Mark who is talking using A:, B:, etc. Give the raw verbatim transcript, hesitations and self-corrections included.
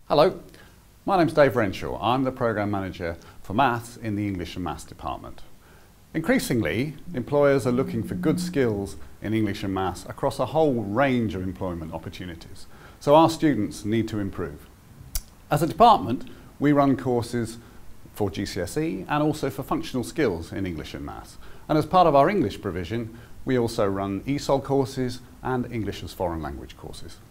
A: Hello, my name's Dave Renshaw. I'm the Programme Manager for Maths in the English and Maths department. Increasingly, employers are looking for good skills in English and Maths across a whole range of employment opportunities, so our students need to improve. As a department, we run courses for G C S E and also for functional skills in English and Maths. And as part of our English provision, we also run E S O L courses and English as Foreign Language courses.